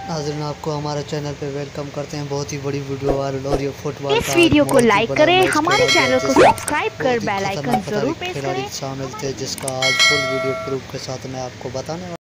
नाज़रीन आपको हमारे चैनल पे वेलकम करते हैं। बहुत ही बड़ी वीडियो वायरल हो रही है फुटबॉल इस का। आज वीडियो को बहुत ही लाइक बड़ा करें, मैच हमारे खेला गया चैनल को जिसमें सब्सक्राइब कर बहुत ही बेल आइकन खतरनाक जरूर खतरनाक प्रेस खिलाड़ी करें। शामिल थे, जिसका आज फुल वीडियो प्रूफ के साथ मैं आपको बताने